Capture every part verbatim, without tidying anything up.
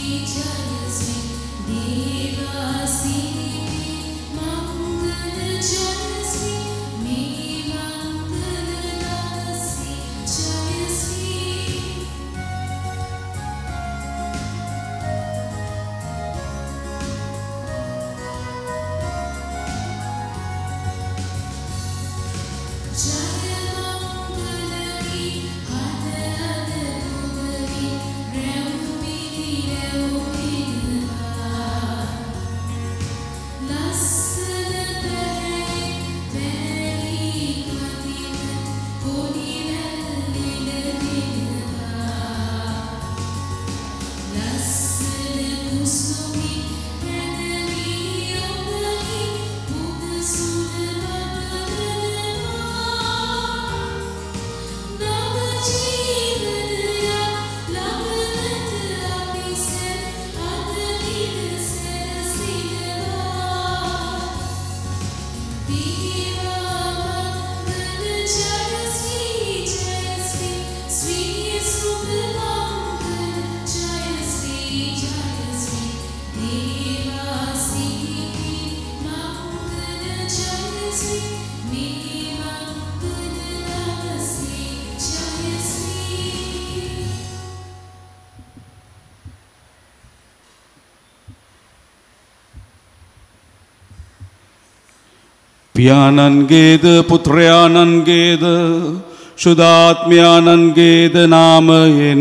පියාණන්ගේද පුත්‍රයාණන්ගේද ශුද්ධාත්මයාණන්ගේද නාමයෙන්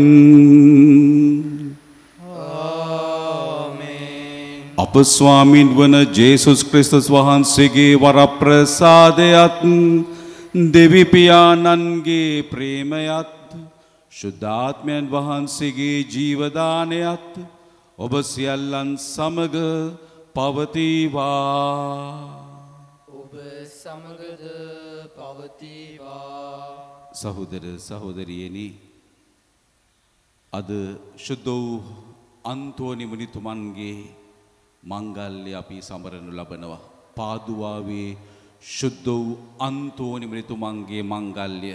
ආමේන්. අප ස්වාමීන් වන ජේසුස් ක්‍රිස්තුස් වහන්සේගේ වරප්‍රසාදයත් දෙවි පියාණන්ගේ ප්‍රේමයත් ශුද්ධාත්මයන් වහන්සේගේ ජීවදානයත් ඔබ සියල්ලන් සමග පවතිවා. සමගද පවතිවා. සහෝදර සහෝදරියනි, අද ශුද්ධ වූ අන්තෝනි මුනිතුමන්ගේ මංගල්‍ය අපි සමරනු ලබනවා. පාදුවාවේ ශුද්ධ වූ අන්තෝනි මුනිතුමන්ගේ මංගල්‍ය.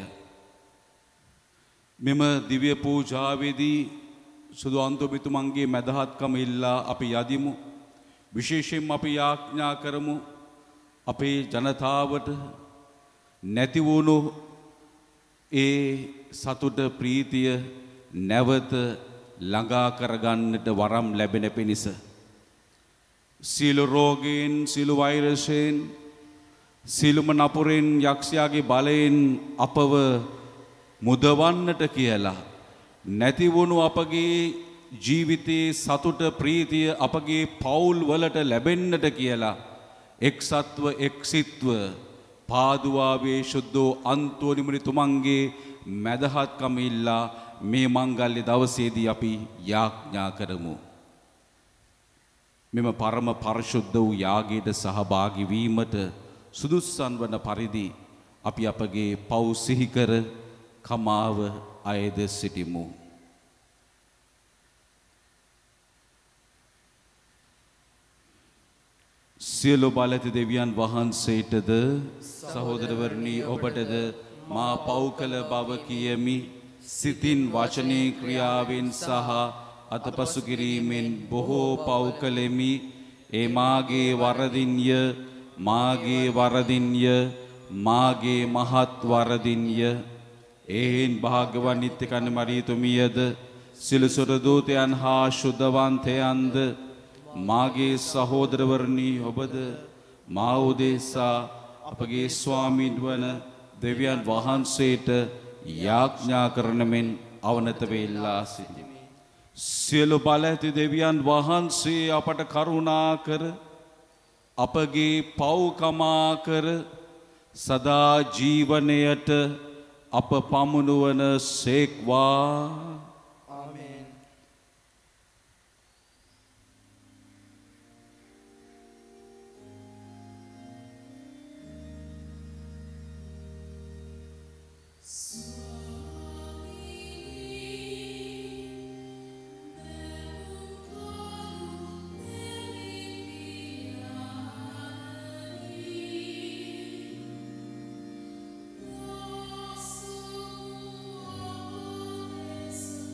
මෙම දිව්‍ය පූජාවේදී සුදු අන්තෝනිතුමන්ගේ මැදහත්කම ඉල්ලා අපි යදිමු. විශේෂයෙන්ම අපි යාඥා කරමු අපේ ජනතාවට නැති වුණු ඒ සතුට ප්‍රීතිය නැවත ළඟා කරගන්නට වරම් ලැබෙන පිණිස සියලු රෝගීන්, සියලු වෛරසයෙන්, සියලුම නපුරෙන්, යක්ෂයාගේ බලයෙන් අපව මුදවන්නට කියලා නැති වුණු අපගේ ජීවිතයේ සතුට ප්‍රීතිය අපගේ පවුල් වලට ලැබෙන්නට කියලා එක්සත්ව එක්සිත්ව පාදුවාවේ ශුද්ධ අන්තෝනි මුනිතුමන්ගේ මැදහත්කම ඉල්ලා මේ මංගල්‍ය දවසේදී අපි යාඥා කරමු. මෙම පරම පරිශුද්ධ වූ යාගයට සහභාගී වීමට සුදුස්සන් වන පරිදි අපි අපගේ පව් සිහි කර කමාව අයද සිටිමු. සියලු බලති දෙවියන් වහන්සේටද සහෝදරවරුනි ඔබටද මා පව් කළ බව කියමි. සිතින් වචනේ ක්‍රියාවෙන් සහ අතපසු කිරීමෙන් බොහෝ පව් කළෙමි. ඒ මාගේ වරදින්ය, මාගේ වරදින්ය, මාගේ මහත් වරදින්ය. එහෙන් භාග්‍යවත් නිත්‍ය කන්‍ය මරියතුමියද සිලසොර දූතයන් හා ශුද්ධවන්තයන්ද මාගේ සහෝදරවරුනි ඔබද මා උදෙසා අපගේ ස්වාමීන් වන දෙවියන් වහන්සේට යාඥා කරන මෙන් අවනත වෙලා සිටිමි. සියලු බල ඇති දෙවියන් වහන්සේ අපට කරුණා කර අපගේ පව් කමා කර සදා ජීවනයට අප පමුණුවන සේක්වා. Yes.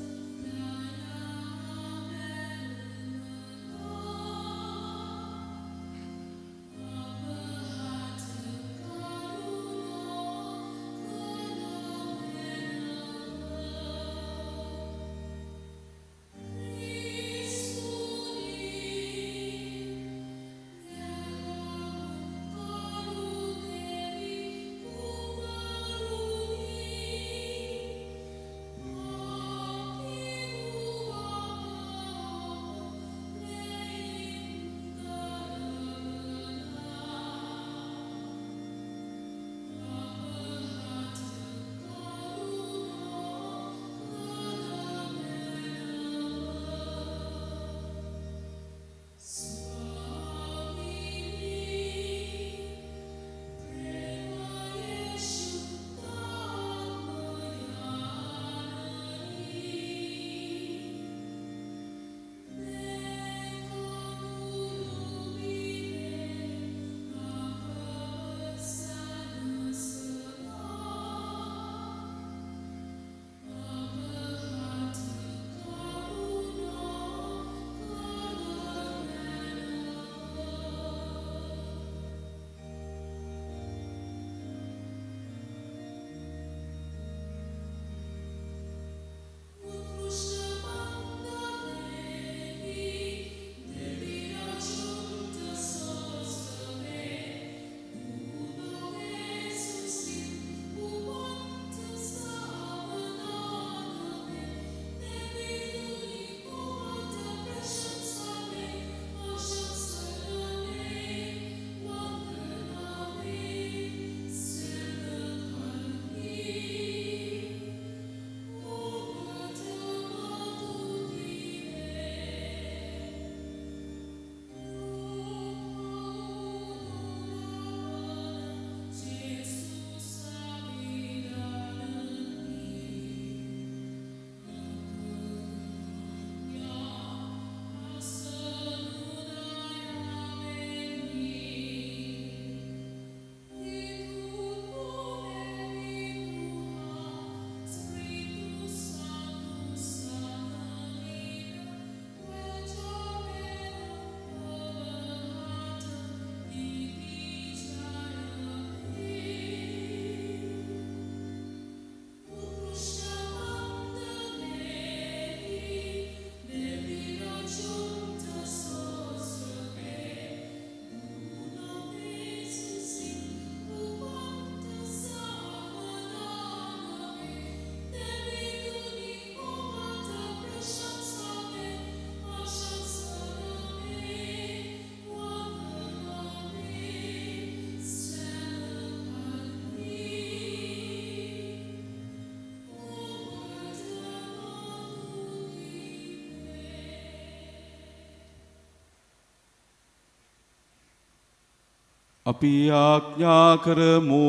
අපි ආඥා කරමු.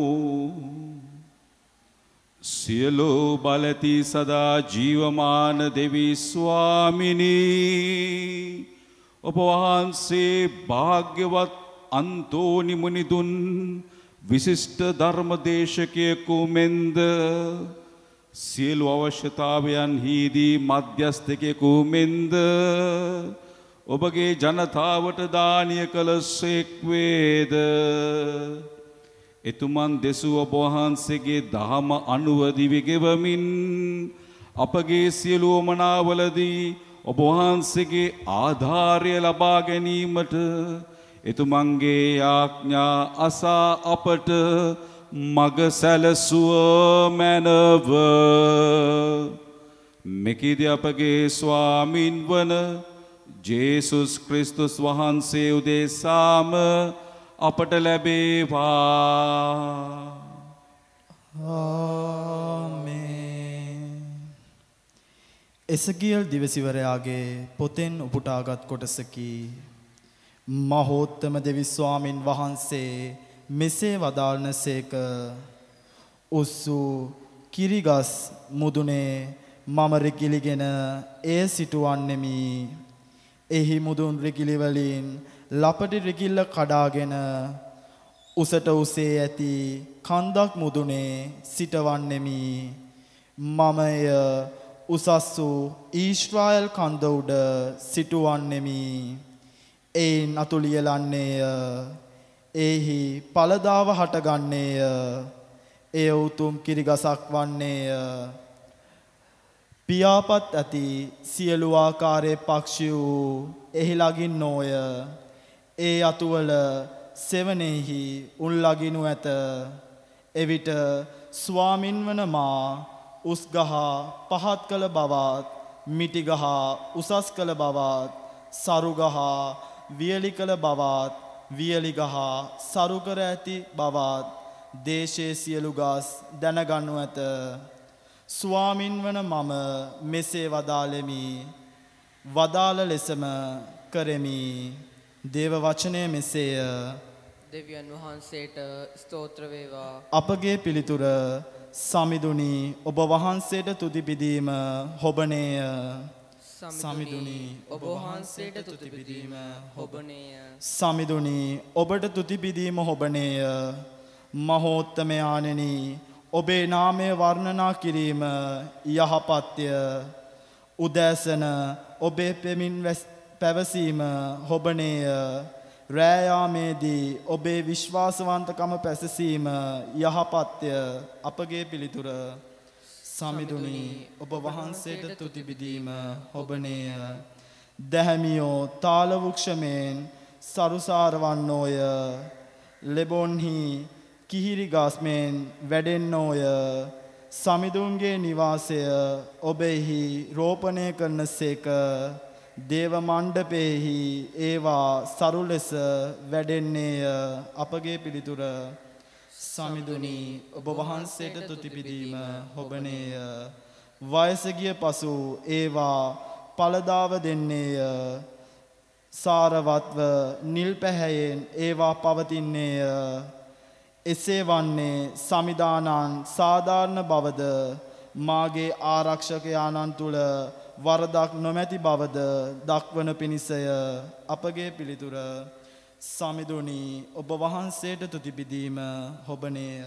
සියලු බලති සදා ජීවමාන දෙවි ස්වාමිනී, ඔබ වහන්සේ භාග්‍යවත් අන්තෝනි මුනිදුන් විශිෂ්ට ධර්මදේශකයෙකු මෙන්ද සියලු අවශ්‍යතාවයන්හිදී මධ්‍යස්ථකයෙකු මෙන්ද ඔබගේ ජනතාවට දානය කළ සේක් වේද. එතුමන් දෙසූ ඔබ වහන්සේගේ දහම අනුව දිවි ගෙවමින් අපගේ සියලු වමනාවලදී ඔබ වහන්සේගේ ආධාරය ලබා ගැනීමට එතුමන්ගේ ආඥා අසා අපට මග සැලසුව මැනව. මෙකීදී අපගේ ස්වාමින් වන ජේසුස් ක්‍රිස්තුස් වහන්සේ උදෙසාම අපට ලැබේවා. ආමේන්. එසකියල් දිවසිවරයාගේ පොතෙන් උපුටාගත් කොටසකි. මහෝත්තම දෙවි ස්වාමින් වහන්සේ මෙසේ වදාළනසේක. උස්සු කිරිගස් මුදුනේ මම රිකිලිගෙන එය සිටුවන්නෙමි. එහි මුදුන් රිකිලි වලින් ලපටි රිකිල්ල කඩාගෙන උසට උසේ ඇති කන්දක් මුදුනේ සිටවන්නෙමි. මමය උසස් වූ ඊශ්‍රායල් කන්ද උඩ සිටුවන්නෙමි. එයින් අතුලියලන්නේය. එහි පළදාව හටගන්නේය. එය උතුම් කිරිගසක් වන්නේය. පියාපත් ඇති සියලු ආකාරයේ පක්ෂියෝ එහි ලගින්නෝය. ඒ අතුවල සෙවණෙහි උන් ලගිනු ඇත. එවිට ස්වාමින් වන මා උස්ගහ පහත් කළ බවත්, මිටිගහ උසස් කළ බවත්, සරුගහ වියලි කළ බවත්, වියලිගහ සරු කර ඇති බවත් දේශයේ සියලු ගස් දැනගනු ඇත. ස්වාමින් වන මම මෙසේ වදාළෙමි. වදාළ ලෙසම කරෙමි. දේව වචනය මෙසේය. දෙවියන් වහන්සේට ස්තෝත්‍ර වේවා. අපගේ පිළිතුර සමිඳුනි ඔබ වහන්සේට තුති පිදීම හොබනේය. සමිඳුනි ඔබ වහන්සේට තුති පිදීම හොබනේය. සමිඳුනි ඔබට තුති පිදීම හොබනේය. මහෝත්තමයාණෙනි ඔබේ නාමය වර්ණනා කිරීම යහපත්ය. උදෑසන ඔබේ පෙමින් පැවසීම හොබනේය. රෑයාමේදී ඔබේ විශ්වාසවන්තකම පැසසීම යහපත්ය. අපගේ පිළිතුර සමිඳුනි ඔබ වහන්සේට තුති පිදීම හොබනේය. දැහැමියෝ තාල වෘක්ෂමෙන් සරුසාරවන්නෝය. ලෙබොන්හි කිහිරි ගස්මෙන් වැඩෙන්නෝය. සමිඳුන්ගේ නිවාසය ඔබෙහි රෝපණය කරනසේක. දේව මණ්ඩපයෙහි ඒවා සරු ලෙස වැඩෙන්නේය. අපගේ පිළිතුර සමිඳුනි ඔබ වහන්සේට තුති පිදීම හොබනේය. වයස ගිය පසු ඒවා පළදාව දෙන්නේය. සාරවත්ව නිල් පැහැයෙන් ඒවා පවතින්නේය. එසේ වන්නේ සමිදානන් සාධාරණ බවද මාගේ ආරක්ෂකයාණන් තුල වරදක් නොමැති බවද දක්වන පිණිසය. අපගේ පිළිතුර සමිඳුනි ඔබ වහන්සේට තුති පිදීම හොබනේය.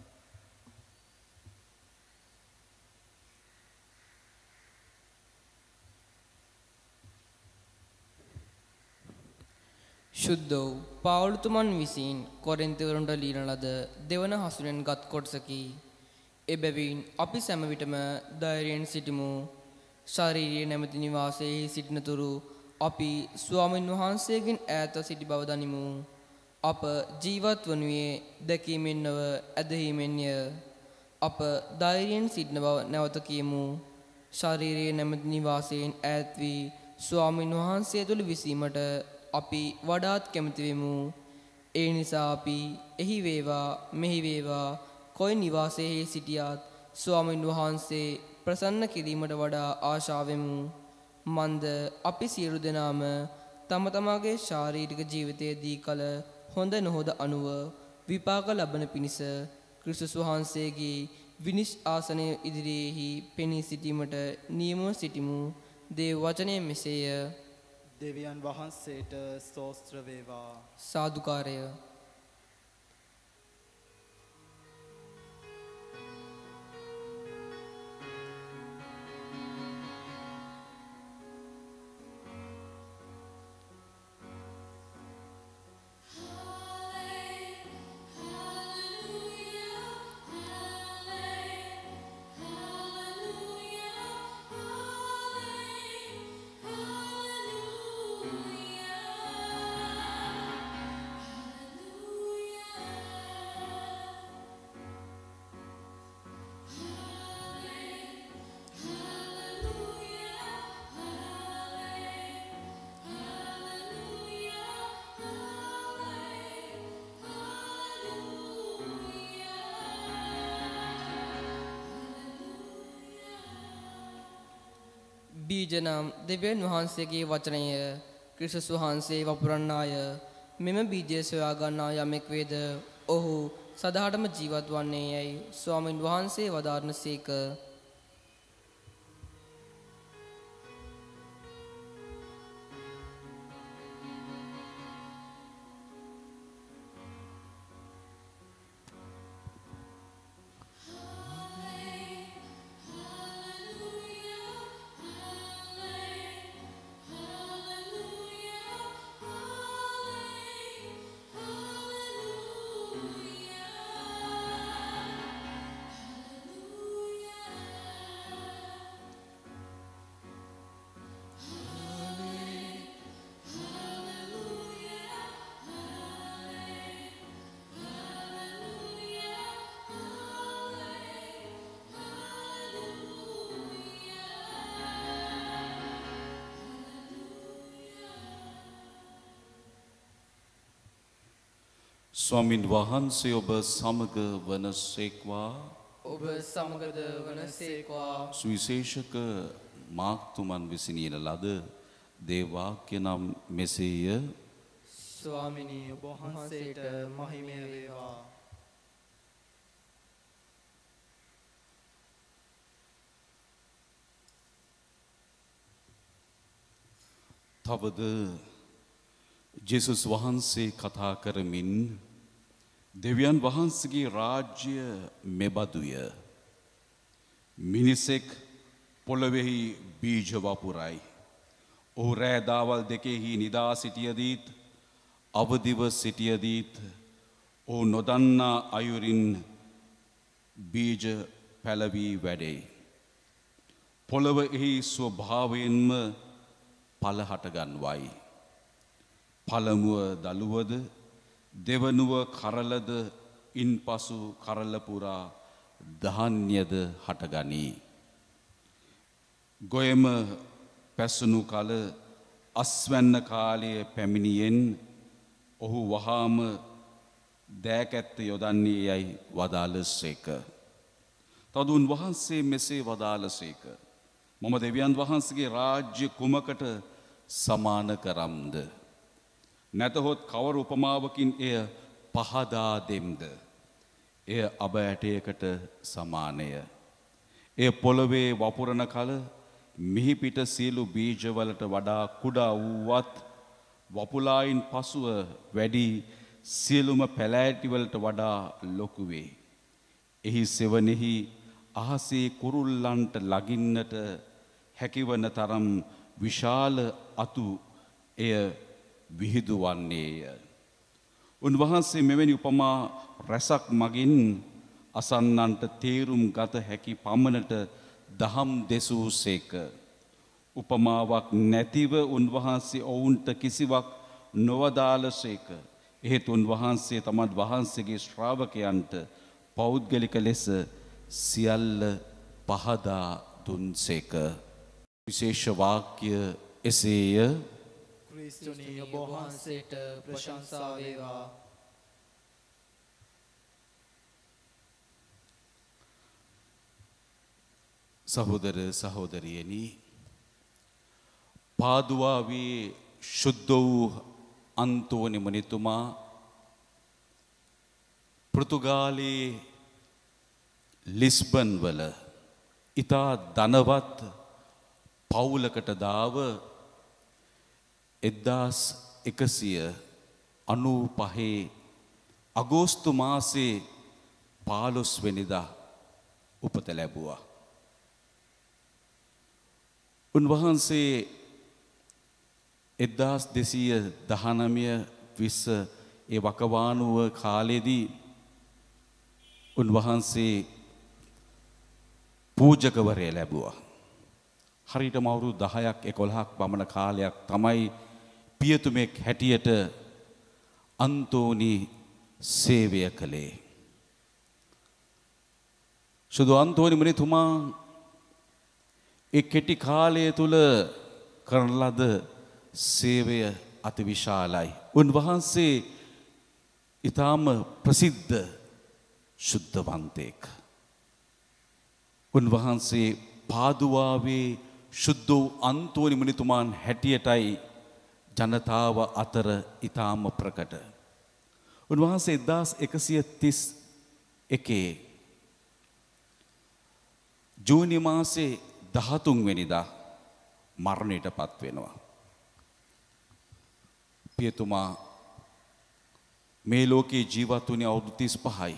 ශුද්ධ වූ පාවුලතුමන් විසින් කොරින්තවරුන්ට ලියන ලද දෙවන හසුනෙන් ගත් කොටසකි. එබැවින් අපි සෑම විටම ධෛර්යයෙන් සිටිමු. ශාරීරික නැමැති නිවාසයේ සිටිනතුරු අපි ස්වාමින් වහන්සේගෙන් ඈත සිටි බව දනිමු. අප ජීවත් වනුයේ දැකීමෙන් නොව ඇදහිීමෙන්ය. අප ධෛර්යයෙන් සිටින බව නැවත කියමු. ශාරීරික නැමැති නිවාසයෙන් ඈත් වී ස්වාමින් වහන්සේ තුළ විසීමට අපි වඩාත් කැමති වෙමු. ඒ නිසා අපි එහි වේවා මෙහි වේවා කොයි නිවාසයේ සිටියත් ස්වාමින් වහන්සේ ප්‍රසන්න කිරීමට වඩා ආශාවෙමු. මන්ද අපි සියලු දෙනාම තම තමාගේ ශාරීරික ජීවිතයේදී කල හොඳ නොහොද අනුව විපාක ලබන පිණිස ක්‍රිස්තුස් වහන්සේගේ විනිශ් ආසනය ඉදිරියේහි පෙනී සිටීමට නියමව සිටිමු. දේව වචනය මෙසේය. දෙවියන් වහන්සේට ස්තෝත්‍ර වේවා. සාදුකාරය. බීජනම් දෙවියන් වහන්සේගේ වචනය ක්‍රිස්තුස් වහන්සේ වපුරන්නාය. මෙම බීජය සොයා ගන්නා යමෙක් වේද ඔහු සදාටම ජීවත් වන්නේ යයි ස්වාමින් වහන්සේ වදාරනසේක. ස්වාමින් වහන්සේ ඔබ සමග වනසේක්වා. ඔබ සමගද වනසේක්වා. සුවිශේෂක මාක්තුමන් විසිනියන ලද දේවාක්‍ය නම් මෙසේය. ස්වාමිනී ඔබ වහන්සේට මහිමය වේවා. තවද ජේසුස් වහන්සේ කතා කරමින් දෙවියන් වහන්සේගේ රාජ්‍ය මෙබඳුය. මිනිසෙක් පොළොවෙහි බීජ වපුරයි. ඔහු රෑ දවල් දෙකෙහි නිදා සිටියදීත් අවදිව සිටියදීත් ඔහු නොදන්නා අයුරින් බීජ පැලවී වැඩේ. පොළොව එහි ස්වභාවයෙන්ම ඵල හටගන්වයි. පළමුව දළුවද දෙවනුව කරලද ඉන්පසු කරල පුරා ධාන්‍යද හටගනී. ගොයම පැසුණු කල අස්වැන්න කාලයේ පැමිණියෙන් ඔහු වහාම දෑකැත්ත යොදන්නේ යයි වදාළසේක. තද උන්වහන්සේ මෙසේ වදාළසේක. මම දෙවියන් වහන්සේගේ රාජ්‍ය කුමකට සමාන කරම්ද? නැතහොත් කවර උපමාවකින් එය පහදා දෙම්ද? එය අබ ඇටයකට සමානය. එය පොළොවේ වපුරන කල මිහිපිට සියලු බීජවලට වඩා කුඩා වූවත් වපුලායින් පසුව වැඩි සියලුම පැලෑටිවලට වඩා ලොකු වේ. එහි සෙවණෙහි අහසේ කුරුල්ලන්ට ලගින්නට හැකිවන තරම් විශාල අතු එය විහිදුවන්නේය. උන්වහන්සේ මෙවැනි උපමා රැසක් මගින් අසන්නන්ට තේරුම් ගත හැකි පමණට දහම් දෙසූසේක. උපමාවක් නැතිව උන්වහන්සේ ඔවුන්ට කිසිවක් නොවදාළසේක. එහෙත් උන්වහන්සේ තමන් වහන්සේගේ ශ්‍රාවකයන්ට පෞද්ගලික ලෙස සියල්ල පහදා දුන්සේක. විශේෂ වාක්‍ය එසේය. ක්‍රිස්තුනී ඔබ වහන්සේට ප්‍රශංසා වේවා. සහෝදර සහෝදරියනි, පාදුවාවේ ශුද්ධ වූ අන්තෝනි මුනිතුමා පෘතුගාලයේ ලිස්බන් වල ඉතා ධනවත් පවුලකට දාව එක්දාස් එකසිය අනූ පහේ අගෝස්තු මාසේ පාළොස් වෙනිදා උපත ලැබුවා. උන්වහන්සේ එක්දාස් දෙසීය දහනවය විස්ස ඒ වකවානුව කාලෙදී උන්වහන්සේ පූජකවරය ලැබුවා. හරියටම අවුරුදු දහයක් එකොළහක් පමණ කාලයක් තමයි පියතුමෙක් හැටියට අන්තෝනි සේවය කළේ. සුදු අන්තෝනි මුනිතුමා ඒ කෙටි කාලය තුල කරන ලද සේවය අතිවිශාලයි. උන්වහන්සේ ඊටාම ප්‍රසිද්ධ ශුද්ධවන්තයෙක්. උන්වහන්සේ පාදුවාවේ ශුද්ධ වූ අන්තෝනි මුනිතුමාන් හැටියටයි ජනතාව අතර ඊටාම ප්‍රකට. උන්වහන්සේ එක්දාස් එකසිය තිස් එකේ ජූනි මාසේ දහතුන් වෙනිදා මරණයට පත් වෙනවා. පියතුමා මේ ලෝකේ ජීවත් වුණේ අවුරුදු තිස් පහයි.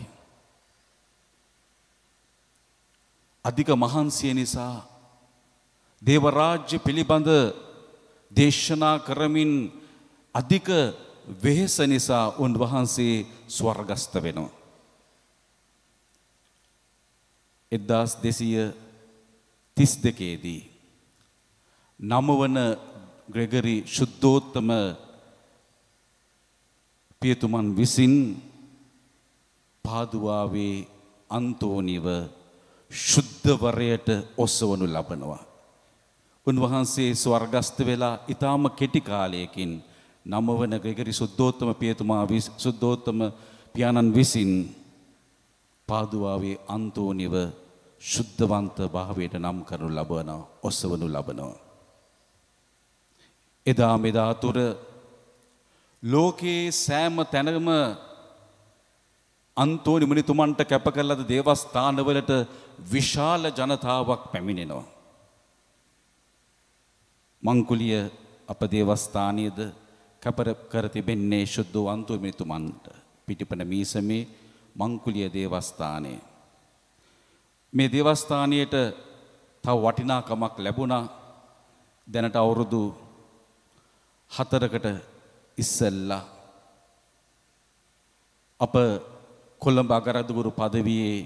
අධික මහන්සිය නිසා දේව රාජ්‍ය පිළිබඳ දේශනා කරමින් අධික වෙහෙස නිසා උන්වහන්සේ ස්වර්ගස්ත වෙනවා. එක්දාස් දෙසීය තිස් දෙකේදී නමවන ග්‍රෙගරි ශුද්ධෝත්තම පියතුමන් විසින් පාදුවාවේ අන්තෝනිව ශුද්ධවරයට ඔසවනු ලබනවා. උන්වහන්සේ ස්වර්ගස්ත වෙලා ඊටාම කෙටි කාලයකින් නමවන ග්‍රෙගරි ශුද්ධෝත්තම පියතුමා ශුද්ධෝත්තම පියාණන් විසින් පාදුවාවේ අන්තෝනිව ශුද්ධවන්ත භාවයට නම් කරනු ලබනවා, ඔසවනු ලබනවා. එදා මෙදා තුර ලෝකේ සෑම තැනම අන්තෝනි මුනිතුමන්ට කැප කළ ලද දේවස්ථානවලට විශාල ජනතාවක් පැමිණෙනවා. මංකුලිය අප දේවස්ථානයේද කැප කර තිබෙන්නේ ශුද්ධ අන්තෝනි මුනිතුමන්ට. පිටිපන මීසමේ මංකුලිය දේවස්ථානයේ මේ දේවස්ථානයට තව වටිනාකමක් ලැබුණා. දැනට අවුරුදු හතරකට ඉස්සෙල්ලා අප කොළඹ අගරදුගුරු පදවියේ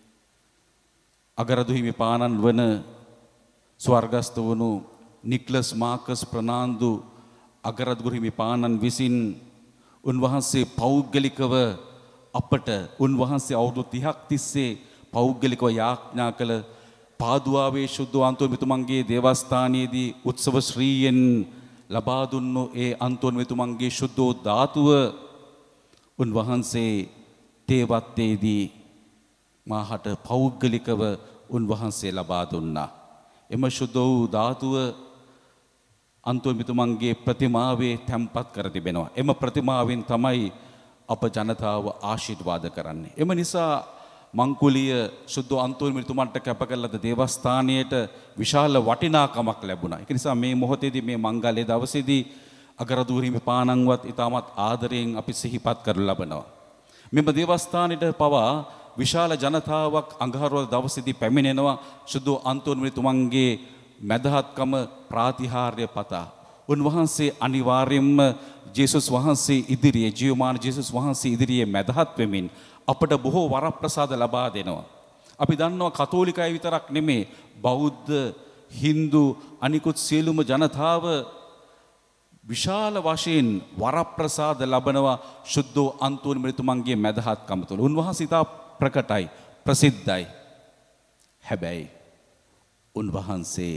අගරදු හිමිපාණන් වන ස්වර්ගස්ත වුණු නික්ලස් මාකස් ප්‍රනාන්දු අගරදුගුරු හිමිපාණන් විසින් උන්වහන්සේ පෞද්ගලිකව අපට උන්වහන්සේ අවුරුදු තිහක් තිස්සේ පෞද්ගලිකව යාඥා කළ පාදුවාවේ ශුද්ධ අන්තෝනි මුනිතුමන්ගේ දේවස්ථානයේදී උත්සව ශ්‍රීයෙන් ලබා දුන්නු ඒ අන්තෝනි මුනිතුමන්ගේ ශුද්ධ ධාතුව උන්වහන්සේ තේවත්තේදී මාහට පෞද්ගලිකව උන්වහන්සේ ලබා දුන්නා. එම ශුද්ධ වූ ධාතුව අන්තෝනි මුනිතුමන්ගේ ප්‍රතිමාවේ තැන්පත් කර තිබෙනවා. එම ප්‍රතිමාවෙන් තමයි අප ජනතාව ආශිර්වාද කරන්නේ. එම නිසා මංකුලිය ශුද්ධ අන්තෝනි මුනිතුමන්ට කැප කළ ලද දේවස්ථානයට විශාල වටිනාකමක් ලැබුණා. ඒ නිසා මේ මොහොතේදී මේ මංගල්‍ය දවසේදී අගරදුගුරු හිමිපාණන්වත් ඉතාමත් ආදරයෙන් අපි සිහිපත් කරනු ලබනවා. මෙම දේවස්ථානයට පවා විශාල ජනතාවක් අඟහරුවාදා දවසේදී පැමිණෙනවා ශුද්ධ අන්තෝනි මුනිතුමන්ගේ මැදහත්කම ප්‍රාතිහාර්ය පතා. උන්වහන්සේ අනිවාර්යයෙන්ම ජේසුස් වහන්සේ ඉදිරියේ ජීවමාන ජේසුස් වහන්සේ ඉදිරියේ මැදහත් වෙමින් අපට බොහෝ වරප්‍රසාද ලබා දෙනවා. අපි දන්නවා කතෝලිකයි විතරක් නෙමේ බෞද්ධ, හින්දු අනිකුත් සියලුම ජනතාව විශාල වශයෙන් වරප්‍රසාද ලබනවා ශුද්ධ අන්තෝනි මුනිතුමන්ගේ මැදහත්කම තුළ. උන්වහන්සේ ඉතා ප්‍රකටයි, ප්‍රසිද්ධයි. හැබැයි උන්වහන්සේ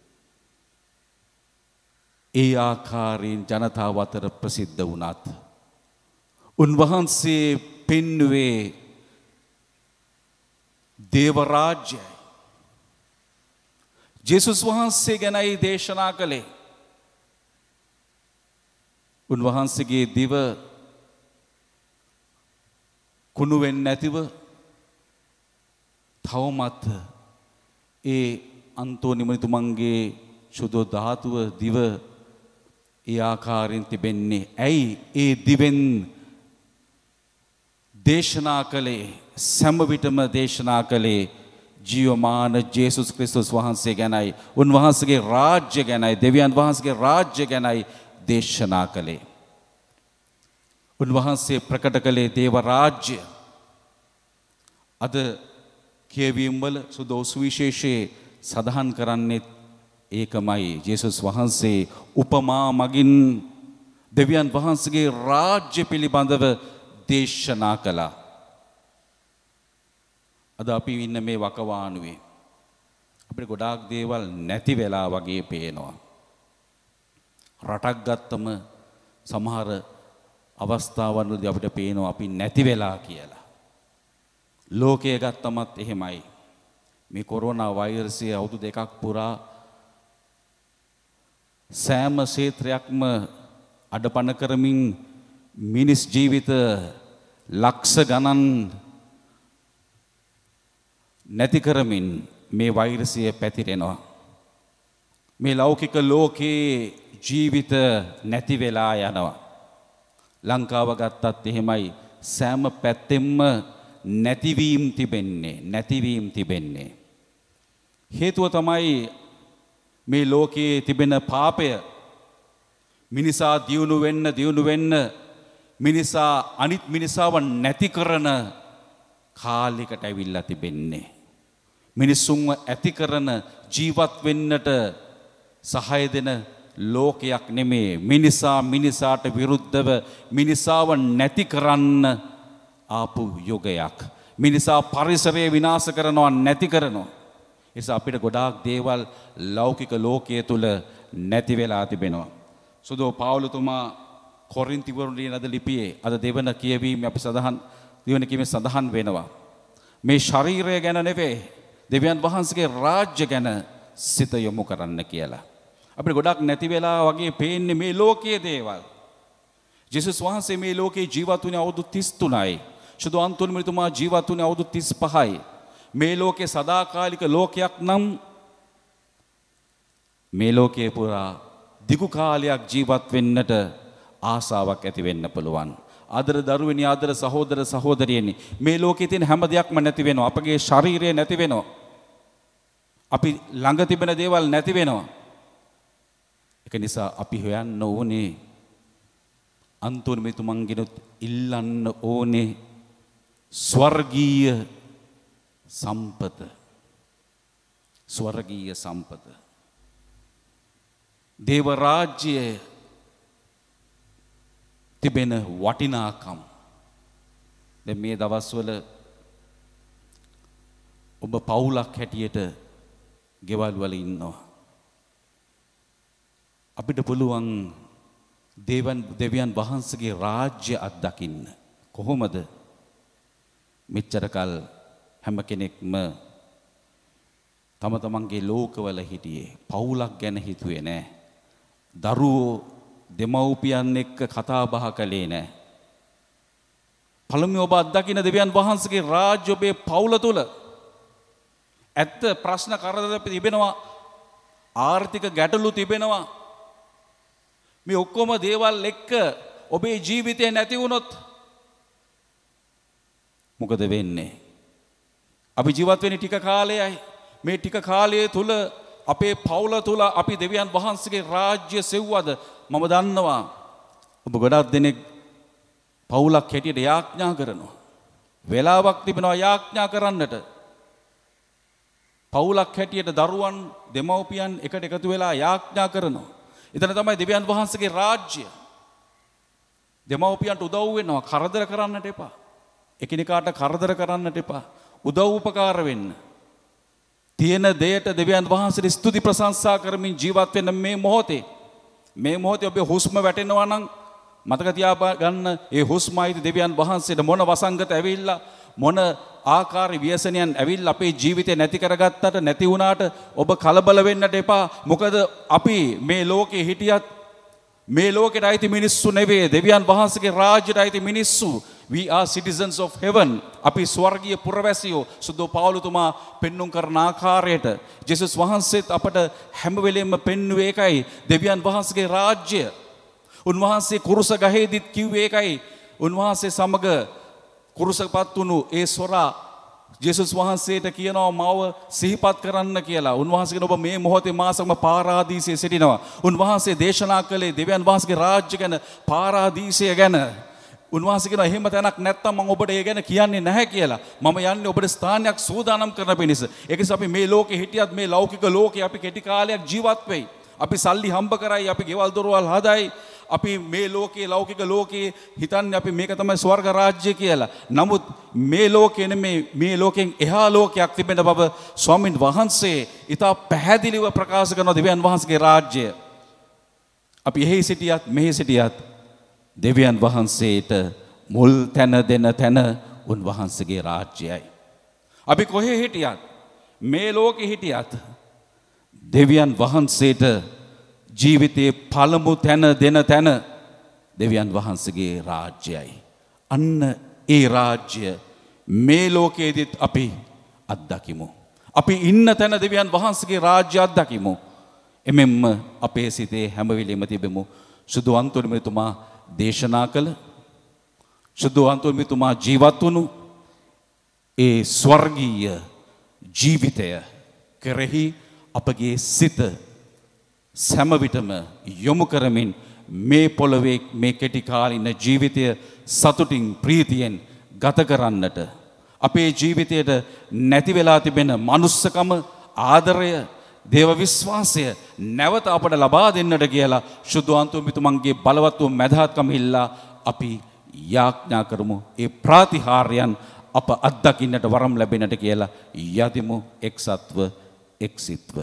ඒ ආකාරයෙන් ජනතාව අතර ප්‍රසිද්ධ වුණත් උන්වහන්සේ පෙන්වුවේ දේව රාජ්‍යයි. ජේසුස් වහන්සේ ගැනයි දේශනා කළේ. උන්වහන්සේගේ දිව කුණු වෙන්නේ නැතිව තවමත් ඒ අන්තෝනි මුනිතුමන්ගේ සුදු ධාතුව දිව ඒ ආකාරයෙන් තිබෙන්නේ. ඇයි ඒ දිවෙන් දේශනා කළේ සෑම විටම දේශනා කළේ ජීවමාන ජේසුස් ක්‍රිස්තුස් වහන්සේ ගැනයි. උන්වහන්සේගේ රාජ්‍ය ගැනයි, දෙවියන් වහන්සේගේ රාජ්‍ය ගැනයි දේශනා කළේ. උන්වහන්සේ ප්‍රකට කළේ දේව රාජ්‍ය. අද කියවීම් වල සුදු සුවිශේෂයේ සඳහන් කරන්නේ ඒකමයි. ජේසුස් වහන්සේ උපමා මගින් දෙවියන් වහන්සේගේ රාජ්‍ය පිළිබඳව දේශනා කළා. අද අපි ඉන්න මේ වකවානුවේ අපිට ගොඩාක් දේවල් නැති වෙලා වගේ පේනවා. රටක් ගත්තම සමහර අවස්ථාවන් වලදී අපිට පේනවා අපි නැති වෙලා කියලා. ලෝකය ගත්තමත් එහෙමයි. මේ කොරෝනා වෛරසය අවුරුදු දෙකක් පුරා සෑම ක්ෂේත්‍රයක්ම අඩපණ කරමින් මිනිස් ජීවිත ලක්ෂ ගණන් නැති කරමින් මේ වෛරසය පැතිරෙනවා. මේ ලෞකික ලෝකයේ ජීවිත නැති වෙලා යනවා. ලංකාව ගත්තත් එහෙමයි. සෑම පැත්තෙම නැතිවීම තිබෙන්නේ නැතිවීම තිබෙන්නේ. හේතුව තමයි මේ ලෝකයේ තිබෙන පාපය. මිනිසා දියුණු වෙන්න දියුණු වෙන්න මිනිසා අනිත් මිනිසාව නැති කරන කාලයකට ඇවිල්ලා තිබෙන්නේ. මිනිසුන්ව ඇති කරන ජීවත් වෙන්නට සහාය දෙන ලෝකයක් නෙමේ. මිනිසා මිනිසාට විරුද්ධව මිනිසාව නැති කරන්න ආපු යුගයක්. මිනිසා පරිසරය විනාශ කරනවා නැති කරනවා. ඒ නිසා අපිට ගොඩාක් දේවල් ලෞකික ලෝකයේ තුල නැති වෙලා තිබෙනවා. සුදෝ පාවුලතුමා කොරින්තිවරුන්ට ලියන අද ලිපියේ අද දෙවන කියවීම අපි සඳහන් දෙවන කියවීම සඳහන් වෙනවා. මේ ශරීරය ගැන නෙවෙයි දෙවියන් වහන්සේගේ රාජ්‍ය ගැන සිත යොමු කරන්න කියලා. අපිට ගොඩක් නැති වෙලා වගේ පේන්නේ මේ ලෝකයේ දේවල්. ජේසුස් වහන්සේ මේ ලෝකේ ජීවත් වුණේ අවුරුදු තිස් තුනයි. සුදු අන්තෝනි මුනිතුමා ජීවත් වුණේ අවුරුදු තිස් පහයි. මේ ලෝකේ සදාකාලික ලෝකයක් නම් මේ ලෝකයේ පුරා දිගු කාලයක් ජීවත් වෙන්නට ආසාවක් ඇති වෙන්න පුළුවන්. ආදර දරුවනි, ආදර සහෝදර සහෝදරියනි, මේ ලෝකයේ තියෙන හැම දෙයක්ම නැති වෙනවා. අපගේ ශරීරය නැති වෙනවා. අපි ළඟ තිබෙන දේවල් නැති වෙනවා. ඒක නිසා අපි හොයන්න ඕනේ අන්තෝනි මුනිතුමන්ගෙනුත් ඉල්ලන්න ඕනේ ස්වර්ගීය සම්පත. ස්වර්ගීය සම්පත. දේව රාජ්‍යයේ තිබෙන වටිනාකම්. දැන් මේ දවස්වල ඔබ පවුලක් හැටියට ගෙවල් වල ඉන්නවා. අපිට පුළුවන් දෙවන් දෙවියන් වහන්සේගේ රාජ්‍ය අත්දකින්න. කොහොමද? මෙච්චර කල් හැම කෙනෙක්ම තම තමන්ගේ ලෝකවල හිටියේ. පවුලක් ගැන හිතුවේ නැහැ. දරුවෝ දෙමව්පියන් එක්ක කතා බහ කළේ නැහැ. පළමුව ඔබ අත්දකින්න දෙවියන් වහන්සේගේ රාජ්‍ය ඔබේ පවුල තුල. ඇත්ත ප්‍රශ්න කරදර තිබෙනවා. ආර්ථික ගැටලු තිබෙනවා. මේ ඔක්කොම දේවල් එක්ක ඔබේ ජීවිතේ නැති වුණොත් මොකද වෙන්නේ? අපි ජීවත් වෙන්නේ ටික කාලයයි. මේ ටික කාලය තුල අපේ පවුල තුල අපි දෙවියන් වහන්සේගේ රාජ්‍ය සෙව්වද? මම දන්නවා ඔබ ගොඩක් දෙනෙක් පවුලක් හැටියට යාඥා කරනවා. වෙලාවක් තිබෙනවා යාඥා කරන්නට. පවුලක් හැටියට දරුවන් දෙමව්පියන් එකට එකතු වෙලා යාඥා කරනවා. එතන තමයි දෙවියන් වහන්සේගේ රාජ්‍ය. දෙමව්පියන්ට උදව් වෙනවා. කරදර කරන්නට එපා. එකිනෙකාට කරදර කරන්නට එපා. උදව් උපකාර වෙන්න. තියෙන දෙයට දෙවියන් වහන්සේට ස්තුති ප්‍රශංසා කරමින් ජීවත් වෙන්න මේ මොහොතේ. මේ මොහොතේ ඔබේ හුස්ම වැටෙනවා නම් මතක තියා ගන්න, ඒ හුස්මයිද දෙවියන් වහන්සේට මොන වසංගත ඇවිල්ලා මොන ආකාරي ව්‍යසනයන් ඇවිල්ලා අපේ ජීවිතේ නැති කරගත්තට නැති වුණාට ඔබ කලබල වෙන්නට එපා. මොකද අපි මේ ලෝකේ හිටියත් මේ ලෝකෙට අයිති මිනිස්සු නෙවෙයි. දෙවියන් වහන්සේගේ රාජ්‍යයට අයිති මිනිස්සු. We are citizens of heaven. අපි ස්වර්ගීය පුරවැසියෝ. සුදු පවුලතුමා පෙන්눔 කරන ආකාරයට ජේසුස් වහන්සේත් අපට හැම වෙලෙම පෙන්වුවේ ඒකයි. දෙවියන් වහන්සේගේ රාජ්‍ය. උන්වහන්සේ කුරුස ගහේදීත් කිව්වේ ඒකයි. උන්වහන්සේ සමග කුරුසපත් වුණු ඒ සොරා ජේසුස් වහන්සේට කියනවා මාව සිහිපත් කරන්න කියලා. උන්වහන්සේ කියන ඔබ මේ මොහොතේ මා සමග පාරාදීසයේ සිටිනවා. උන්වහන්සේ දේශනා කළේ දෙවියන් වහන්සේගේ රාජ්‍ය ගැන, පාරාදීසය ගැන. උන්වහන්සේ කියනවා එහෙම තැනක් නැත්තම් මම ඔබට ඒ ගැන කියන්නේ නැහැ කියලා. මම යන්නේ ඔබට ස්ථානයක් සූදානම් කරන පිණිස. ඒක නිසා අපි මේ ලෝකේ හිටියත් මේ ලෞකික ලෝකේ අපි කෙටි කාලයක් ජීවත් වෙයි. අපි සල්ලි හම්බ කරයි, අපි ගෙවල් දොරවල් හදයි. අපි මේ ලෝකේ ලෞකික ලෝකේ හිතන්නේ අපි මේක තමයි ස්වර්ග රාජ්‍ය කියලා. නමුත් මේ ලෝකේ නෙමේ, මේ ලෝකෙන් එහා ලෝකයක් තිබෙන බව ස්වාමින් වහන්සේ ඊට පැහැදිලිව ප්‍රකාශ කරන දෙවියන් වහන්සේගේ රාජ්‍ය. අපි එහි සිටියත් මෙහි සිටියත් දෙවියන් වහන්සේට මුල් තැන දෙන තැන උන්වහන්සේගේ රාජ්‍යයයි. අපි කොහේ හිටියත් මේ ලෝකේ හිටියත් දෙවියන් වහන්සේට ජීවිතයේ පළමු තැන දෙන තැන දෙවියන් වහන්සේගේ රාජ්‍යයයි. අන්න ඒ රාජ්‍ය මේ ලෝකයේදීත් අපි අත්දකිමු. අපි ඉන්න තැන දෙවියන් වහන්සේගේ රාජ්‍ය අත්දකිමු. එමෙන්න අපේ සිතේ හැම වෙලෙම තිබෙමු සුදු අන්තෝනිමතුමා දේශනා කළ, සුදු අන්තෝනිමතුමා ජීවත් වුණු ඒ ස්වර්ගීය ජීවිතය කෙරෙහි අපගේ සිත සෑම විටම යොමු කරමින් මේ පොළවේ මේ කෙටි කාලින ජීවිතය සතුටින් ප්‍රීතියෙන් ගත කරන්නට, අපේ ජීවිතයට නැති වෙලා තිබෙන මනුස්සකම, ආදරය, දේව විශ්වාසය නැවත අපට ලබා දෙන්නට කියලා සුදු අන්තෝනිමතුමන්ගේ බලවත් වූ මැදහත්කම ඉල්ලා අපි යාඥා කරමු. ඒ ප්‍රාතිහාර්යයන් අප අත්දකින්නට වරම් ලැබෙන්නට කියලා යදිමු එක්සත්ව එක්සිත්ව.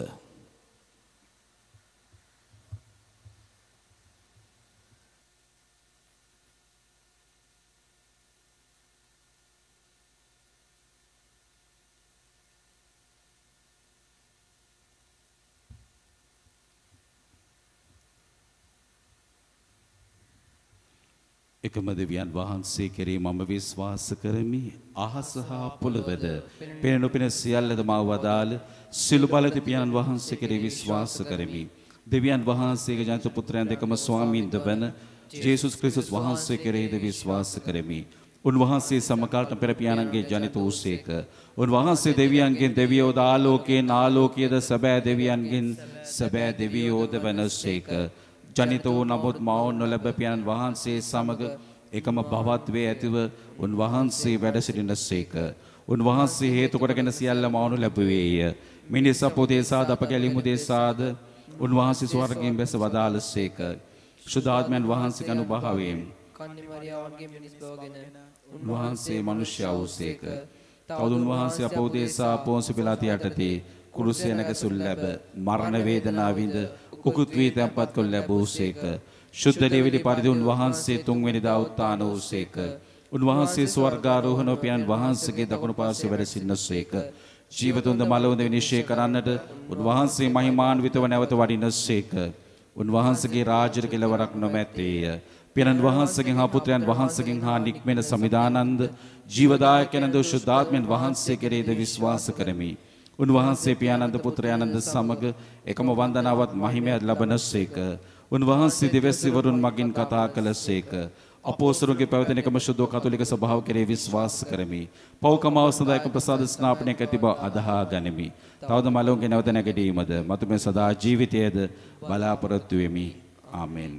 එකම දෙවියන් වහන්සේ කෙරෙහි මම විශ්වාස කරමි. අහස හා පොළවද පෙනෙන නොපෙනෙන සියල්ලද මා වදාළ සිළු බලති පියාණන් වහන්සේ කෙරෙහි විශ්වාස කරමි. දෙවියන් වහන්සේගේ ජනිත පුත්‍රයන් දෙකම ස්වාමීන්ද වන ජේසුස් ක්‍රිස්තුස් වහන්සේ කෙරෙහිද විශ්වාස කරමි. උන්වහන්සේ සමකාලීන පෙර පියාණන්ගේ ජනිත වූසේක. උන්වහන්සේ දෙවියන්ගෙන් දෙවියෝද, ආලෝකයෙන් ආලෝකයේද සැබෑ දෙවියන්ගෙන් සැබෑ දෙවියෝද වනසේක. ජනිත වූ නමුත් මව නොලැබ පියාණන් වහන්සේ සමග එකම භවත්වයේ ඇතිව උන්වහන්සේ වැඩ සිටිනසේක. උන්වහන්සේ හේතු කොටගෙන සියල්ල මවනු ලැබුවේය. මිනිස් අපෝදේසාද අප ගැලීමු දේසාද උන්වහන්සේ ස්වර්ගයෙන් බැස වදාළසේක. සුදාත්මයන් වහන්සේ අනුභවයෙන් කන්‍ය මරියාවන්ගේ මිනිස් බවගෙන උන්වහන්සේ මිනිස්යා වූසේක. තවද උන්වහන්සේ අපෝදේසා පොන්සි පිලාති යටතේ කුරුසය නැගසුල් ලැබ මරණ වේදනාව විඳ කුකුත් වී තැන්පත් කළ ලැබූසේක. ශුද්ධ දෙවිදි පරිදි උන්වහන්සේ තුන්වෙනිදා උත්ථාන වූසේක. උන්වහන්සේ ස්වර්ගාරෝහණ පියන් වහන්සේගේ දකුණු පාර්ශ්වයේ වැඩ සිටිනසේක. ජීවතුන්ද මලවුන්ද විනිශ්චය කරන්නට උන්වහන්සේ මහිමාන්විතව නැවත වඩිනසේක. උන්වහන්සේගේ රාජ්‍යයට කෙලවරක් නොමැත්තේය. පියනන් වහන්සේගෙන් හා පුත්‍රයන් වහන්සේගෙන් හා නික්මෙන සමිදානන්ද ජීවදායකයන්ද ශුද්ධාත්මයන් වහන්සේ කෙරෙහිද විශ්වාස කරමි. උන්වහන්සේ පියානන්ද පුත්‍රයානන්ද සමග එකම වන්දනාවත් මහිමයත් ලබනසේක. උන්වහන්සේ දෙවිසිවරුන් මගින් කතා කළසේක. අපෝස්තලුන්ගේ පැවැතෙන එකම ශුද්ධ කතෝලික සභාව කෙරෙහි විශ්වාස කරමි. පෞකම අවසදායක ප්‍රසාද ස්නාපනය කැති බව අදහා ගනිමි. තවද මලවුන්ගේ නැවත නැගීමද මතුමේ සදා ජීවිතයේද බලාපොරොත්තු වෙමි. ආමෙන්.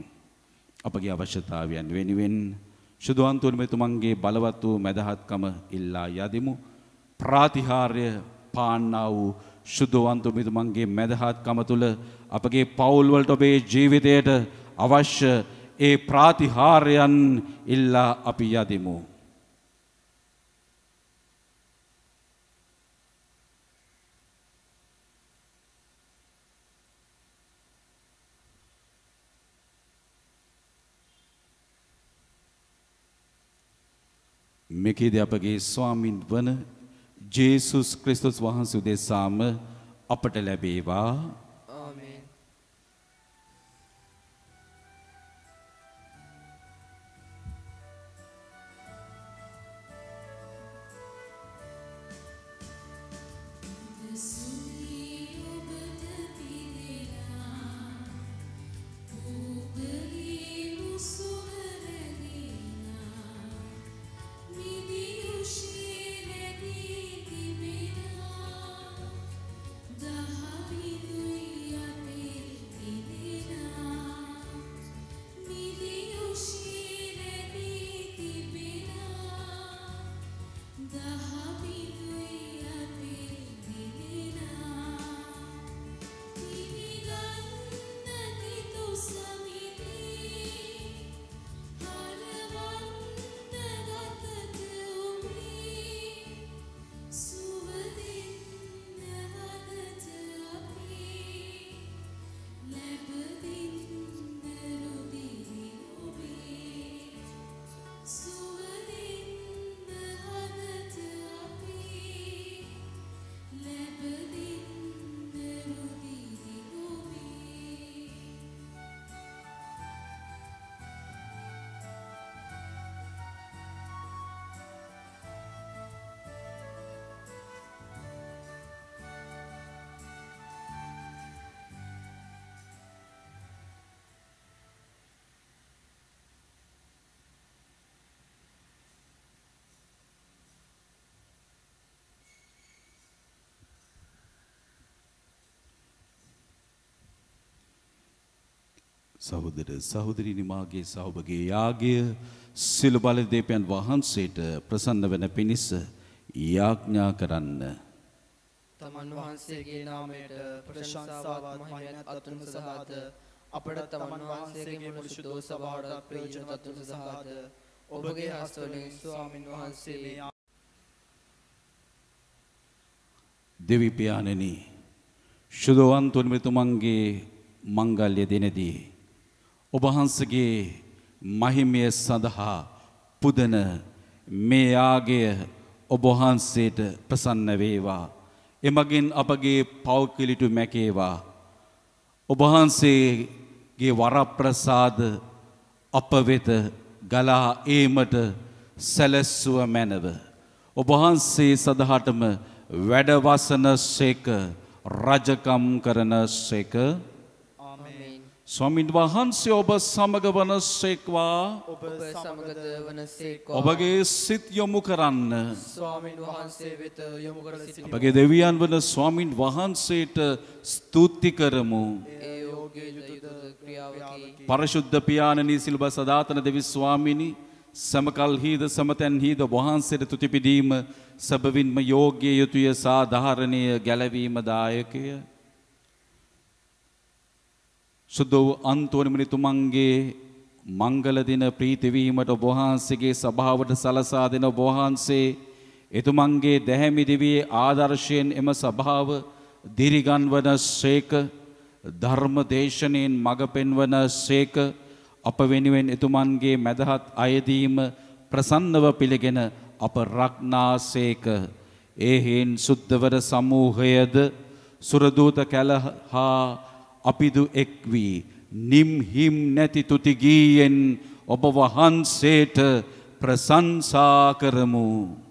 අපගේ අවශ්‍යතාවයන් වෙනුවෙන් ශුද්ධ අන්තෝනිමතුමන්ගේ බලවත් වූ මැදහත්කම ඉල්ලා යදිමු. ප්‍රාතිහාර්ය පාන්නා වූ ශුද්ධ අන්තෝනිමතුමන්ගේ මැදහත්කම තුළ අපගේ පවුල් වලට ඔබේ ජීවිතයට අවශ්‍ය ඒ ප්‍රාතිහාර්යයන් ඉල්ලා අපි යදිමු. මෙකේදී අපගේ ස්වාමින් වන ජේසුස් ක්‍රිස්තුස් වහන්සේ උදෙසාම අපට ලැබේවා. ආමේන්. සහෝදර සහෝදරිනි මාගේ සහභාගී යාගය සිළු බලදේපයන් වහන්සේට ප්‍රසන්න වන පිණිස යාඥා කරන්න. තමන් වහන්සේගේ නාමයට ප්‍රශංසාවත් මහිමයත් අත්තුන සහාද අපට තමන් වහන්සේගේ මුළු සුදෝ සභාවට ප්‍රයෝජන අත්තුන සහාද ඔබගේ හස්තවලින් ස්වාමින් වහන්සේ මේ දෙවි පියාණෙනි ශුද්ධවන්තුන් මෙතුමන්ගේ මංගල්‍ය දිනදී ඔබ වහන්සේගේ මහිමය සඳහා පුදන මේ යාගය ඔබ වහන්සේට ප්‍රසන්න වේවා. එමගින් අපගේ පව් කිලිටු මැකේවා. ඔබ වහන්සේගේ වරප්‍රසාද අප වෙත ගලා ඒමට සැලැස්සුව මැනව. ඔබ වහන්සේ සදහටම වැඩවසන සේක රජකම් කරන සේක. ස්වාමීන් වහන්සේ ඔබ සමග වන සේක්වා. ඔබ සමගද වන සේක්වා. ඔබගේ සිත් යොමු කරන්න. ස්වාමීන් වහන්සේ වෙත යොමු කර සිටිමු. ඔබගේ දෙවියන් වන ස්වාමීන් වහන්සේට ස්තුති කරමු. ඒ යෝග්‍ය යුතුය ක්‍රියාවකි. පරිශුද්ධ පියාණනි සිල්ව සදාතන දෙවි ස්වාමිනි සමකල්හිද සමතැන්හිද වහන්සේට තුති පිදීම සබවින්ම යෝග්‍ය යුතුය සාධාරණීය ගැලවීම දායකය. සුදු අන්තෝනිමනි තුමන්ගේ මංගල දින ප්‍රීතිවීමට ඔබ වහන්සේගේ සභාවට සලසා දෙන ඔබ වහන්සේ එතුමන්ගේ දැහැමි දිවියේ ආදර්ශයෙන් එම සභාව දිරිගන්වන සේක ධර්ම දේශනෙන් මඟ පෙන්වන සේක අප වෙනුවෙන් එතුමන්ගේ මැදහත් අයදීම ප්‍රසන්නව පිළිගෙන අප රක්නා සේක. ඒ හේන් සුද්ධවර සමූහයද සුරදූත කැල හා අපිදු එක් වී නිම් හිම් නැති තුති ගීයෙන් ඔබ වහන්සේට ප්‍රශංසා කරමු.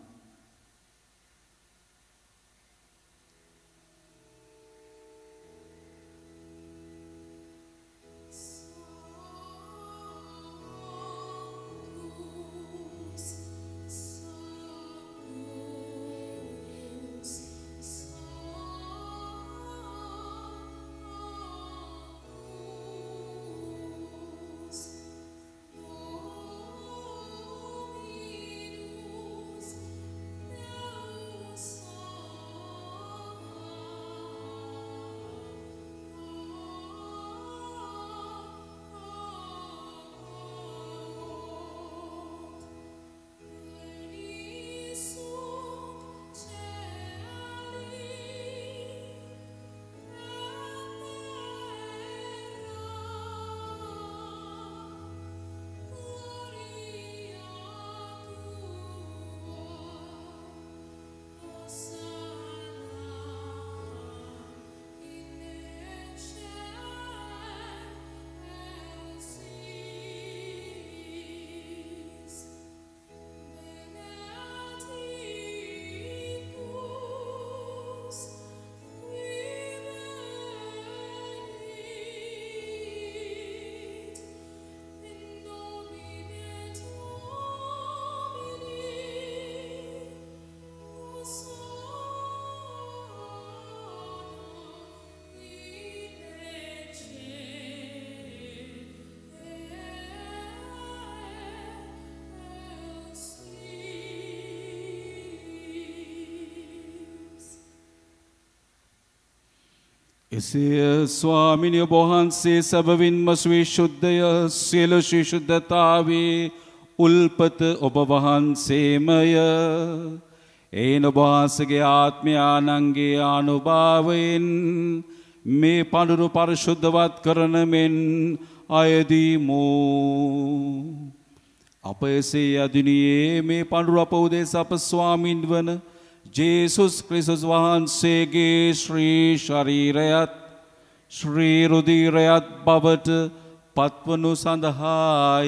එසේ ස්වාමිනිය වහන්සේ සැබවින්ම විශුද්ධය සියලු ශුද්ධතාවේ උල්පත ඔබ වහන්සේමය. ඒන ඔබ වහන්සේගේ ආත්මයානන්ගේ අනුභවයෙන් මේ පඳුරු පරිශුද්ධවත් කරන මෙන් අයදීමු. අප එසේ යදිනියේ මේ පඳුරු අප උදෙස අප ස්වාමින් වන ජේසුස් ක්‍රිස්තුස් වහන්සේගේ ශ්‍රී ශරීරයත් ශ්‍රී රුධිරයත් බවට පත්වනු සඳහාය.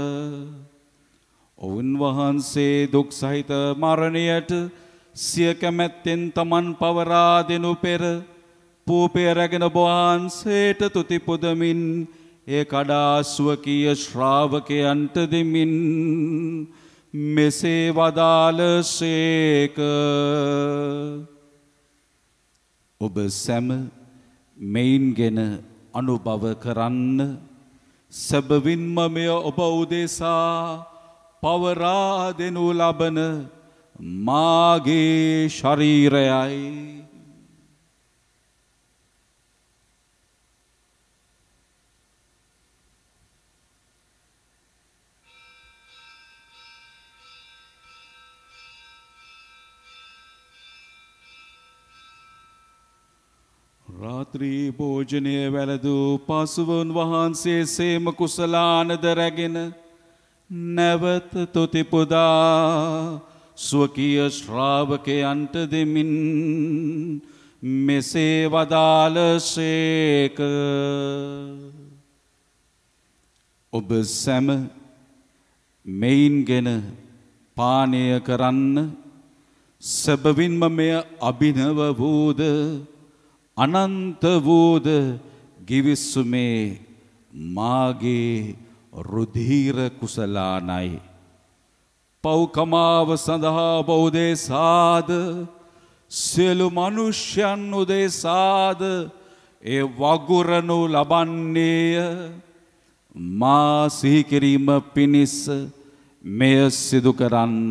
ඔවුන් වහන්සේ දුක් සහිත මරණයට සිය කැමැත්තෙන් තමන් පවරා දෙනු පෙර පූපය රැගෙන වහන්සේට තුති පුදමින් ඒ කඩා ස්වකීය ශ්‍රාවකයන්ට දෙමින් මෙසේ වදාළසේක. ඔබ සැම මෙයින්ගෙන අනුභව කරන්න. සැබවින්ම මෙය ඔබ උදෙසා පවරා දෙනු ලබන මාගේ ශරීරයයි. රාත්‍රී භෝජනය වැළඳූ පසුව උන්වහන්සේ සේම කුසලානද රැගෙන නැවත තුති පුදා ස්වකීය ශ්‍රාවකයන්ට දෙමින් මෙසේ වදාළසේක. ඔබ සැම මෙයින්ගෙන පානය කරන්න. සැබවින්ම මෙය අභිනව වූද අනන්ත වූද ගිවිසුමේ මාගේ රුධීර කුසලානයි. පව්කමාව සඳහා බෞදේසාද සියලු මනුෂ්‍යයන් උදෙසාද ඒ වගුරනු ලබන්නේය. මා සිහි කිරීම පිණිස මෙය සිදු කරන්න.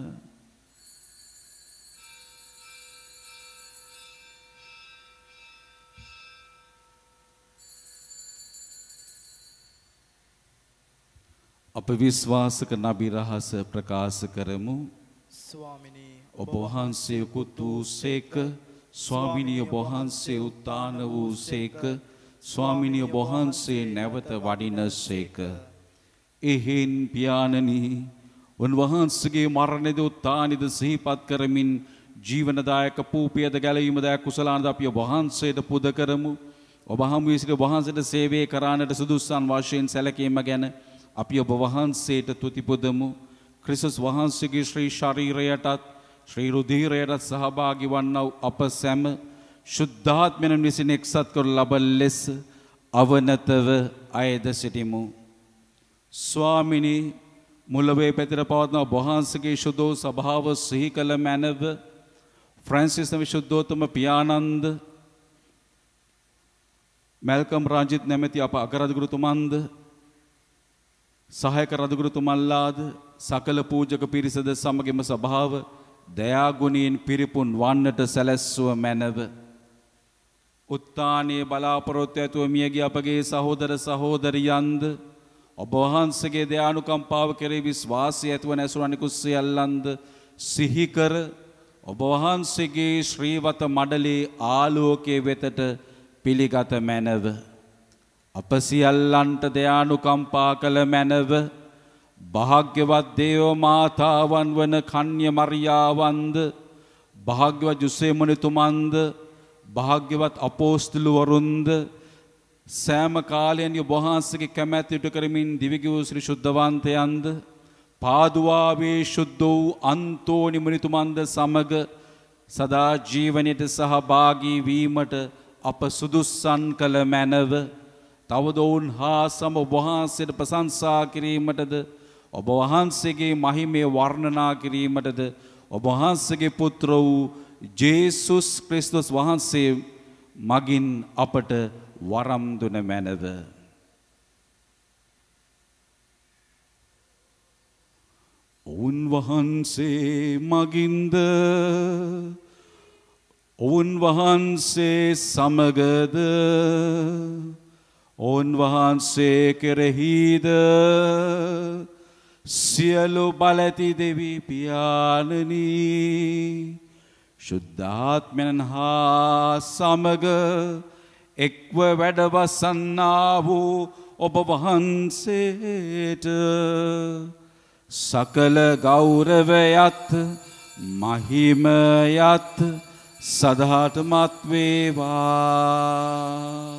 අප විශ්වාස කරන අභිරහස ප්‍රකාශ කරමු. ස්වාමිනී ඔබ වහන්සේ උකුත් වූ සේක, ස්වාමිනී ඔබ වහන්සේ උත්තාන වූ සේක, ස්වාමිනී ඔබ වහන්සේ නැවත වඩින සේක. එහෙන් පියාණනි, උන්වහන්සේගේ මරණද උත්තානද සිහිපත් කරමින් ජීවනදායක පූපියද ගැලවීමදායක කුසලානද අපි ඔබ වහන්සේට පුද කරමු. ඔබ හමුවේ සිට වහන්සේට සේවය කරන්නට සුදුසුසන් වශයෙන් සැලකීම ගැන අපි ඔබ වහන්සේට තුති පුදමු. ක්‍රිස්තුස් වහන්සේගේ ශ්‍රී ශරීරයටත් ශ්‍රී රුධීරයටත් සහභාගී වන්නා වූ අප සැම ශුද්ධාත්මයන් විසින් එක්සත් කර ලබන ලෙස අවනතව අයද සිටිමු. ස්වාමිනී, මුලවේ පැතිර පවත්න ඔබ වහන්සේගේ ශුද්ධ ස්වභාව සිහි කළ මැනව ෆ්‍රැන්සිස් විශුද්ධෝත්තම පියානන්ද, මැල්කම් රංජිත් නැමැති අප අගරදුගුරුතුමන්ද, සහයක රදුගුරුතුමන්ලාද, සකල පූජක පිරිසද සමගම සභාව දයාගුණයෙන් පිරිපුන් වන්නට සැලැස්සුව මැනව. උත්තානයේ බලාපොරොත්තු ඇතුව මියගිය අපගේ සහෝදර සහෝදරියන්ද ඔබ වහන්සේගේ දයානුකම්පාව කෙරෙහි විශ්වාසය ඇතුව නැසුරු අනිකුත් සියල්ලන්ද සිහි කර ඔබ වහන්සේගේ ශ්‍රීවත මඩලේ ආලෝකයේ වෙතට පිළිගත මැනව. අප සියල්ලන්ට දයානුකම්පා කළ මැනව. භාග්‍යවත් දේව මාතාවන් වන කන්‍ය මරියාවන්ද, භාග්‍යවත් යුසේ මුනිතුමන්ද, භාග්‍යවත් අපෝස්තලවරුන්ද සෑම කාලයෙන් ඔබ වහන්සේගේ කැමැත්ත ඉටු කරමින් දිවිගිවූ ශ්‍රී ශුද්ධවන්තයන්ද, පාදුවාවේ ශුද්ධ වූ අන්තෝනි මුනිතුමන්ද සමග සදා ජීවනයට සහභාගී වීමට අප සුදුස්සන් කළ මැනව. තවද ඔවුන් හා සම ඔබ වහන්සේට ප්‍රශංසා කිරීමටද, ඔබ වහන්සේගේ මහිමය වර්ණනා කිරීමටද ඔබ වහන්සේගේ පුත්‍ර වූ ජේසුස් ක්‍රිස්තුස් වහන්සේ මගින් අපට වරම් දුන මැනව. ඔවුන් වහන්සේ මගින්ද ඔවුන් වහන්සේ සමගද ඔවුන් වහන්සේ කෙරෙහිද සියලු බලැති දෙවි පියාණනි ශුද්ධාත්මයන් හා සමග එක්ව වැඩවසන්නා වූ ඔබ වහන්සේට සකල ගෞරවයත් මහිමයත් සදාටමත් වේවා.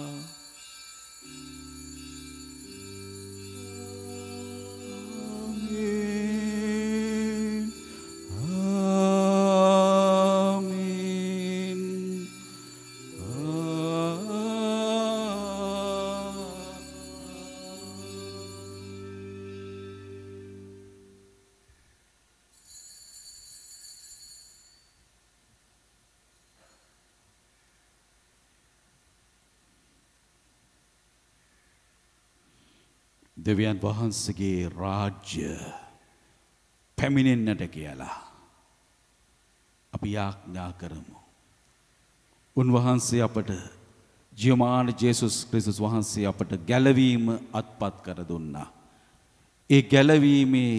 දෙවියන් වහන්සේගේ රාජ්‍ය පැමිණෙන්නට කියලා අපි යාඥා කරමු. උන්වහන්සේ අපට ජීවමාන ජේසුස් ක්‍රිස්තුස් වහන්සේ අපට ගැලවීම අත්පත් කර දුන්නා. ඒ ගැලවීමේ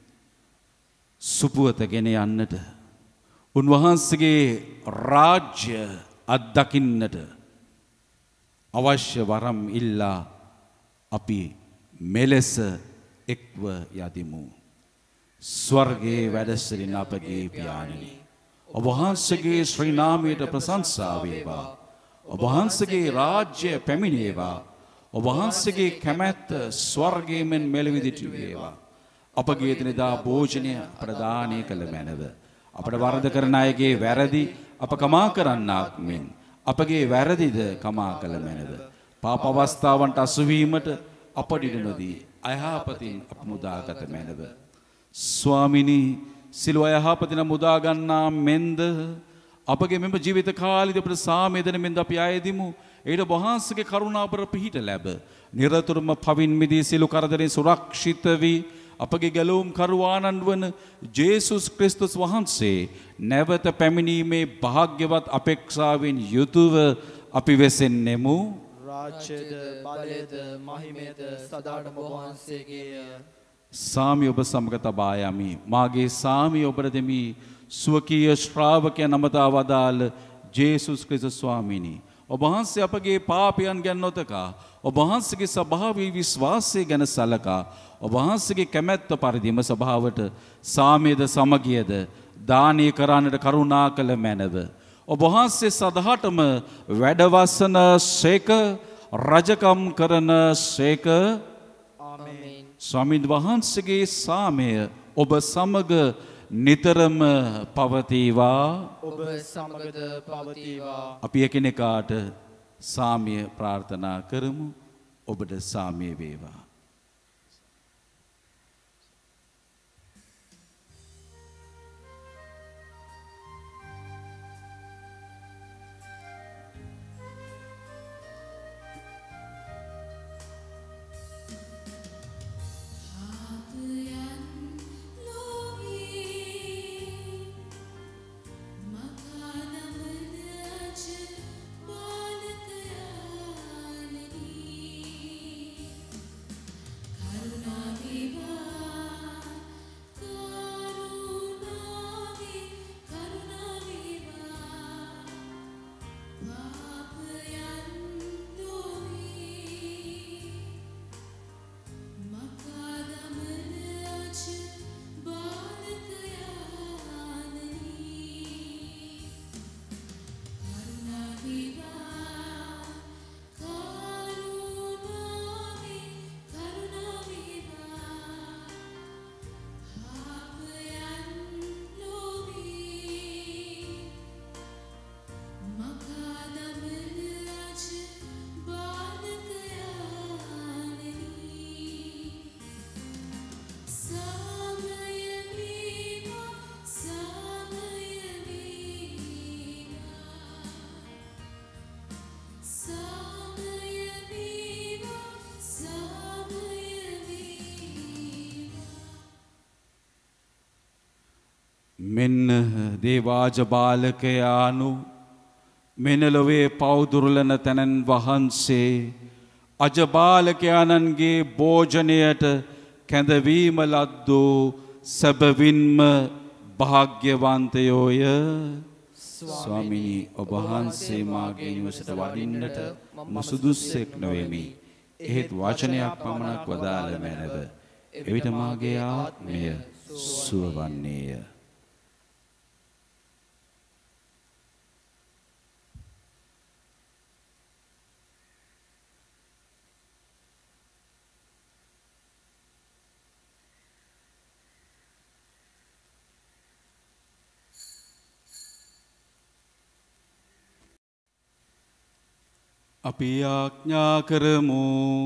සුපුවත ගෙන යන්නට උන්වහන්සේගේ රාජ්‍ය අත්දකින්නට අවශ්‍ය වරම් ඉල්ලා අපි මෙලෙස එක්ව යදිමු. ස්වර්ගයේ වැඩ සිටින අපගේ පියාණනි, ඔබ වහන්සේගේ ශ්‍රී නාමයට ප්‍රශංසා වේවා. ඔබ වහන්සේගේ රාජ්‍ය පැමිණේවා. ඔබ වහන්සේගේ කැමැත්ත ස්වර්ගයෙන් මෙලොව විදිහට වේවා. අපගේ දිනදා භෝජනය ප්‍රදානය කළ මැනව. අපට වරද කරන අයගේ වැරදි අප කමා කරන්නාක් මෙන් අපගේ වැරදිද කමා කළ මැනව. පාප අවස්ථාවන්ට අසු වීමට අපට ඉඩ නොදී අයහපතින් අප මුදාගත මැනව. ස්වාමිනී, සිළුව අයහපතින් මුදා ගන්නා මෙන්ද අපගේ මෙම ජීවිත කාලෙදී අපට සාමේදන මෙන්ද අපි ආයෙදිමු. ඒට වහන්සේගේ කරුණාවර පිහිට ලැබ නිරතුරුම පවින් මිදී සිළු කරදරෙන් සුරක්ෂිත වී අපගේ ගැලවුම් කරුවාණන් වන ජේසුස් ක්‍රිස්තුස් වහන්සේ නැවත පැමිණීමේ භාග්‍යවත් අපේක්ෂාවෙන් යුතුව අපි වෙසෙන්නෙමු. රාජ්‍යද බලයද මහිමයද සදාටම වහන්සේගේය. සාමි ඔබ සමග තබා යමි. මාගේ සාමි ඔබට දෙමි. ස්වකීය ශ්‍රාවකයන් නමතා වදාළ ජේසුස් ක්‍රිස්තුස් ස්වාමීනි, ඔබ වහන්සේ අපගේ පාපයන් ගැන නොතකා ඔබ වහන්සේගේ ස්වභාවී විශ්වාසය ගැන සලකා ඔබ වහන්සේගේ කැමැත්ත පරිදිම සභාවට සාමයද සමගියද දානය කරන්නට කරුණා කළ මැනව. ඔබ වහන්සේ සදහටම වැඩවසන සේක, රජකම් කරන සේක. ආමේන්. ස්වාමීන් වහන්සේගේ සාමය ඔබ සමග නිතරම පවතිවා. ඔබ සමගද පවතිවා. අපි එකිනෙකාට සාමය ප්‍රාර්ථනා කරමු. ඔබට සාමය වේවා. මෙන්න දේවාජ බාලකයානු මෙනලොවේ පවුදුරලන තැනන් වහන්සේ අජබාලකයාණන්ගේ භෝජනයට කැඳවීම ලද්දෝ සැබවින්ම භාග්‍යවන්තයෝය. ස්වාමිනී, ඔබ වහන්සේ මාගේ නිවසට වඩින්නට මම සුදුස්සෙක් නොවෙමි. එහෙත් වචනයක් පමණක් වදාළ මැනව. එවිට මාගේ ආත්මය සුවවන්නේය. අපි ආඥා කරමු.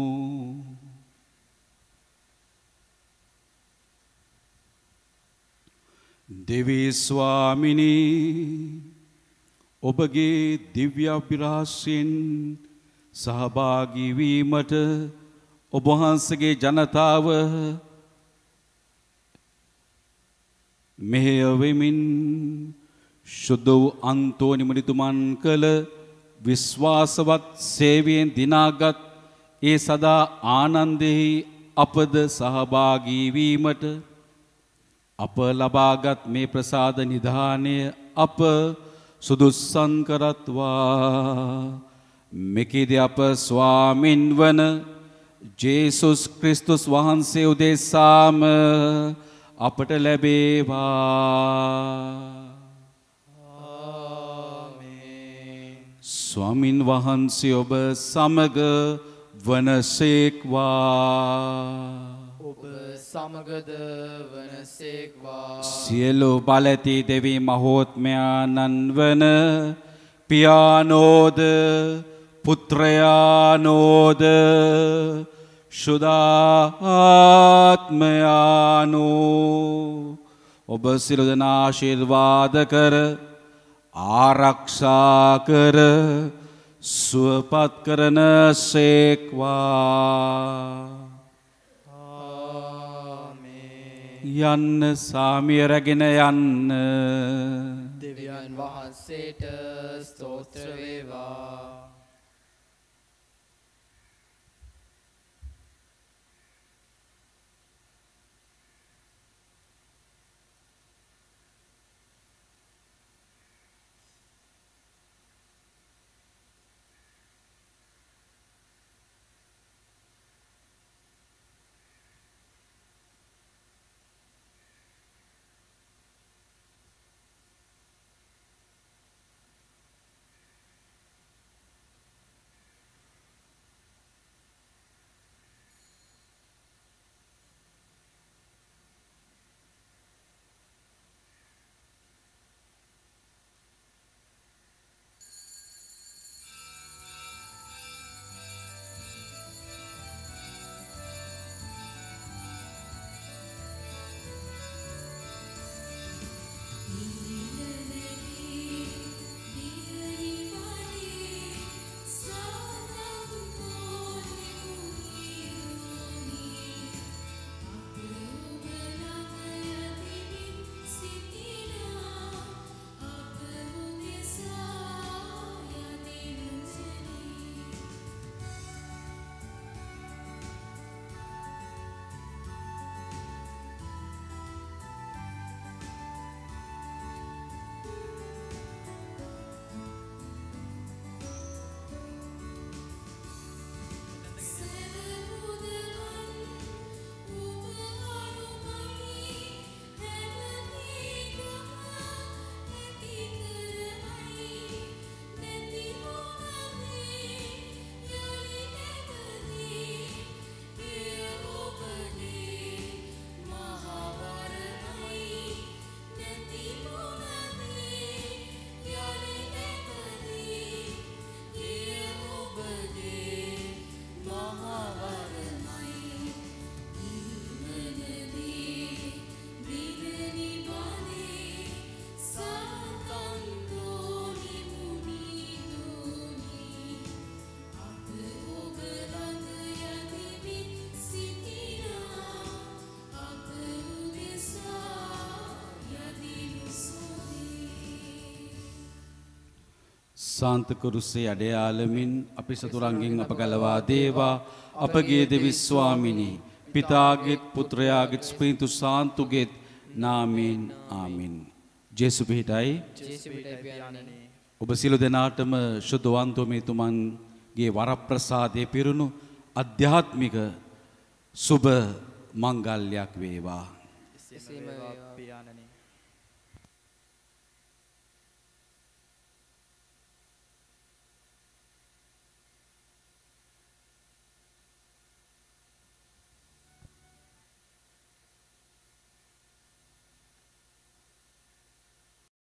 දෙවී ස්වාමිනී, ඔබගේ දිව්‍ය අභිලාෂයෙන් සහභාගී වීමට ඔබ වහන්සේගේ ජනතාව මෙහෙය වෙමින් ශුද්ධ වූ අන්තෝනි මුනිතුමන් කළ විශ්වාසවත් සේවයෙන් දිනාගත් ඒ සදා ආනන්දෙහි අපද සහභාගී වීමට අප ලබාගත් මේ ප්‍රසාද නිධානය අප සුදුස්සන් කරත්වා මෙකෙද අප ස්වාමින් වන ජේසුස් ක්‍රිස්තුස් වහන්සේ උදෙසාම අපට ලැබේවා. ස්වාමින් වහන්සේ ඔබ සමග වනසේක්වා. ඔබ සමගද වනසේක්වා. සියලු බලති දෙවි මහෝත්මයාණන් වන පියානෝද පුත්‍රයානෝද ශුද්ධාත්මයානෝ ඔබ සියලු දෙනා ආශිර්වාද කර ආරක්ෂා කර සුවපත් කරන සේක්වා. යන්න සාමිය රැගෙන යන්න. දෙවියන් වහන්සේට ස්තෝත්‍ර වේවා. සාන්ත කුරුසේ අඩයාලමින් අපි සතුරන්ගෙන් අප ගලවා දේවා. අපගේ දෙවි ස්වාමිනී පිතාගේත් පුත්‍රයාගේත් ස්පීන්තු සාන්තුගේත් නාමයෙන් ආමෙන්. ජේසු පිහිටයි. ඔබ සියලු දෙනාටම ශුද්ධවන්තෝමේතුමන්ගේ වරප්‍රසාදයේ පිරුණු අධ්‍යාත්මික සුබ මංගල්‍යයක් වේවා. එසේම වේවා පියාණනි.